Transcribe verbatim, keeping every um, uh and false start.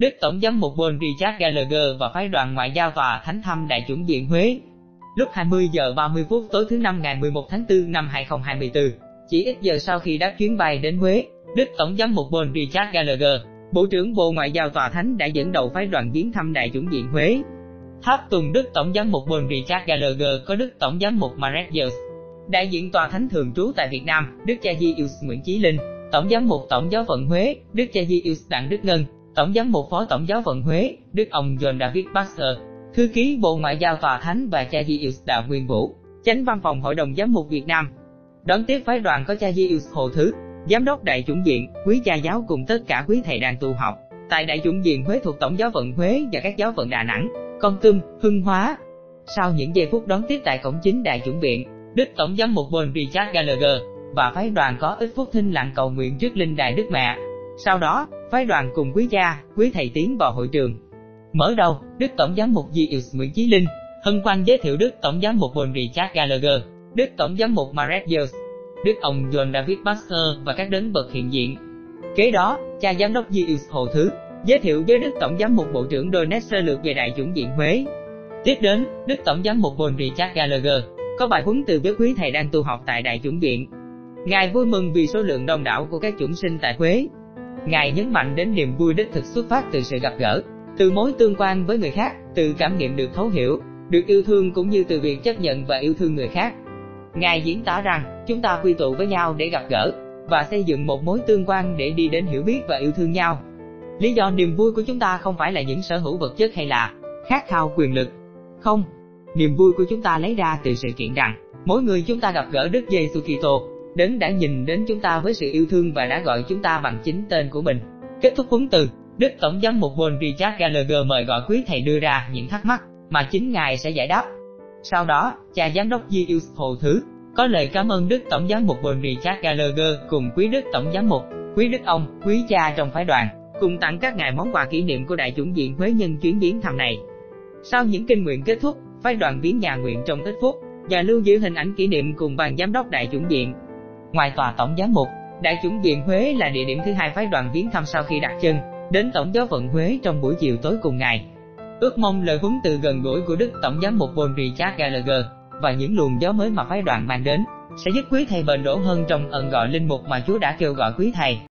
Đức Tổng giám mục Paul Richard Gallagher và phái đoàn ngoại giao tòa thánh thăm Đại chủng viện Huế. Lúc hai mươi giờ ba mươi phút tối thứ Năm ngày mười một tháng tư năm hai nghìn không trăm hai mươi tư, chỉ ít giờ sau khi đáp chuyến bay đến Huế, Đức Tổng giám mục Paul Richard Gallagher, Bộ trưởng Bộ Ngoại giao tòa thánh đã dẫn đầu phái đoàn viếng thăm Đại chủng viện Huế. Tháp tùng Đức Tổng giám mục Paul Richard Gallagher có Đức Tổng giám mục Marek Giles, đại diện tòa thánh thường trú tại Việt Nam, Đức cha Giêsu Nguyễn Chí Linh, Tổng giám mục Tổng giáo phận Huế, Đức cha Giêsu Đặng Đức Ngân, Tổng giám mục Phó Tổng giáo phận Huế, Đức ông John David Baxter, Thư ký Bộ Ngoại giao tòa thánh và cha Giêsu Đào Nguyên Vũ, Chánh văn phòng Hội đồng giám mục Việt Nam. Đón tiếp phái đoàn có cha Giêsu Hồ Thứ, Giám đốc Đại chủng viện, quý cha giáo cùng tất cả quý thầy đang tu học tại Đại chủng viện Huế thuộc Tổng giáo phận Huế và các giáo phận Đà Nẵng, Kon Tum, Hưng Hóa. Sau những giây phút đón tiếp tại cổng chính Đại chủng viện, Đức Tổng giám mục Paul Richard Gallagher và phái đoàn có ít phút thinh lặng cầu nguyện trước linh đài Đức Mẹ. Sau đó, phái đoàn cùng quý cha, quý thầy tiến vào hội trường. Mở đầu, Đức Tổng giám mục Giêsu Nguyễn Chí Linh hân hoan giới thiệu Đức Tổng giám mục Paul Richard Gallagher, Đức Tổng giám mục Marek Giles, Đức ông John David Baxter và các đấng bậc hiện diện. Kế đó, cha giám đốc Giêsu Hồ Thứ giới thiệu với Đức Tổng giám mục Bộ trưởng Donnet sơ lược về Đại chủng viện Huế. Tiếp đến, Đức Tổng giám mục Paul Richard Gallagher có bài huấn từ với quý thầy đang tu học tại Đại chủng viện. Ngài vui mừng vì số lượng đông đảo của các chủng sinh tại Huế. Ngài nhấn mạnh đến niềm vui đích thực xuất phát từ sự gặp gỡ, từ mối tương quan với người khác, từ cảm nghiệm được thấu hiểu, được yêu thương cũng như từ việc chấp nhận và yêu thương người khác. Ngài diễn tả rằng, chúng ta quy tụ với nhau để gặp gỡ và xây dựng một mối tương quan để đi đến hiểu biết và yêu thương nhau. Lý do niềm vui của chúng ta không phải là những sở hữu vật chất hay là khát khao quyền lực. Không, niềm vui của chúng ta lấy ra từ sự kiện rằng, mỗi người chúng ta gặp gỡ Đức Giêsu Kitô, Đấng đã nhìn đến chúng ta với sự yêu thương và đã gọi chúng ta bằng chính tên của mình. Kết thúc huấn từ, Đức Tổng giám mục Paul Richard Gallagher mời gọi quý thầy đưa ra những thắc mắc mà chính Ngài sẽ giải đáp. Sau đó, cha giám đốc Giêsu Hồ Thứ có lời cảm ơn Đức Tổng giám mục Paul Richard Gallagher cùng quý Đức Tổng giám mục, quý Đức ông, quý cha trong phái đoàn, cùng tặng các ngài món quà kỷ niệm của Đại chủng viện Huế nhân chuyến viếng thăm này. Sau những kinh nguyện kết thúc, phái đoàn viếng nhà nguyện trong ít phút và lưu giữ hình ảnh kỷ niệm cùng ban giám đốc Đại chủng viện. Ngoài tòa Tổng giám mục, Đại chủng viện Huế là địa điểm thứ hai phái đoàn viếng thăm sau khi đặt chân đến Tổng giáo phận Huế trong buổi chiều tối cùng ngày. Ước mong lời huấn từ gần gũi của Đức Tổng giám mục Paul Richard Gallagher và những luồng gió mới mà phái đoàn mang đến sẽ giúp quý thầy bền đổ hơn trong ơn gọi linh mục mà Chúa đã kêu gọi quý thầy.